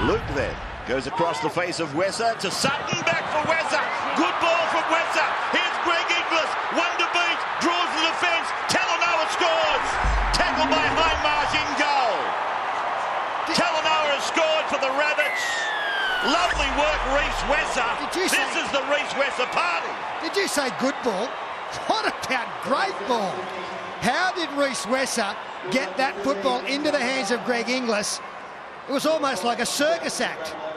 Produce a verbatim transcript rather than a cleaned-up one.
Luke then goes across the face of Wesser to Sutton, back for Wesser. Good ball from Wesser. Here's Greg Inglis, one to beat, draws the defence. Talanoa scores. Tackled by Hindmarsh in goal. Talanoa has scored for the Rabbits. Lovely work, Reece Wesser. This say, is the Reece Wesser party. Did you say good ball? What about great ball? How did Reece Wesser get that football into the hands of Greg Inglis? It was almost like a circus act.